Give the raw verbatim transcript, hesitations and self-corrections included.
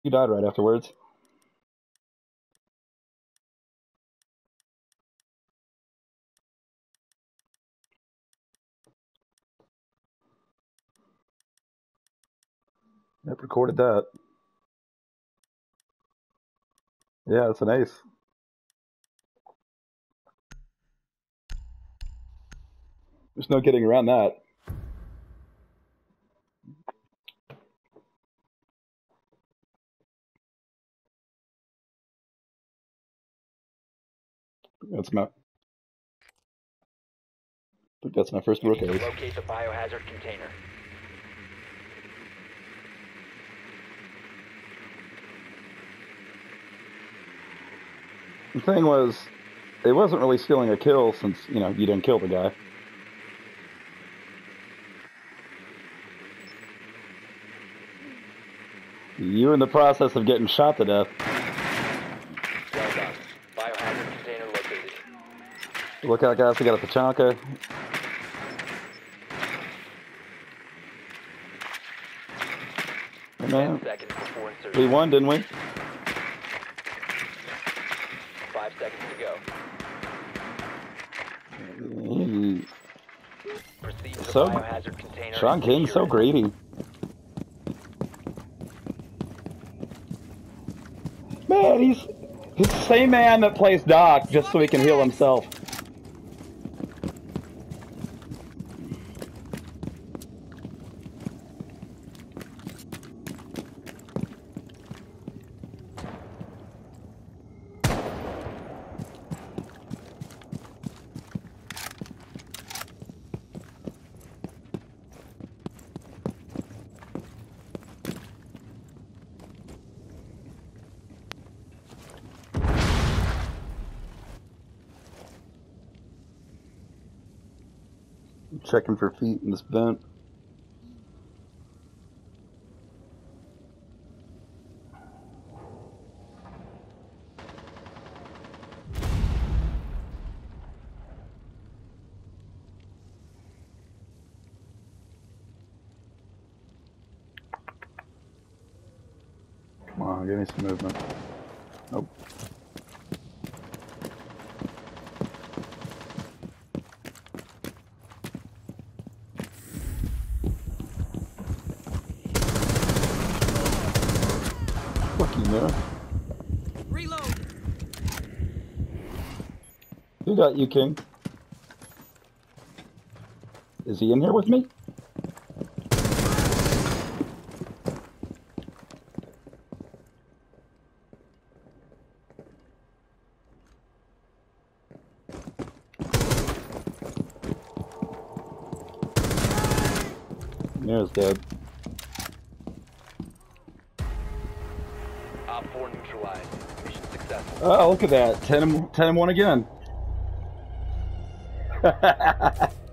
You died right afterwards. Yep, recorded that. Yeah, it's an ace. There's no getting around that. That's my. That's my first rook ace. Locate the biohazard container. The thing was, it wasn't really stealing a kill since, you know, you didn't kill the guy. You were in the process of getting shot to death. Well done. Biohazard container located. Look out, guys, we got a Tachanka. Hey, man. Seconds before insertion. We won, didn't we? Five seconds to go. Mm. Proceed to the So, biohazard container. Sean King's so greedy. Man, he's he's the same man that plays Doc just so he can heal himself. Checking for feet in this vent. Come on, give me some movement. Nope. Fucking mirror. Reload. Who got you, King? Is he in here with me? Mirror's dead. Op four neutralized. Mission successful. Oh, look at that. ten and, ten and one again.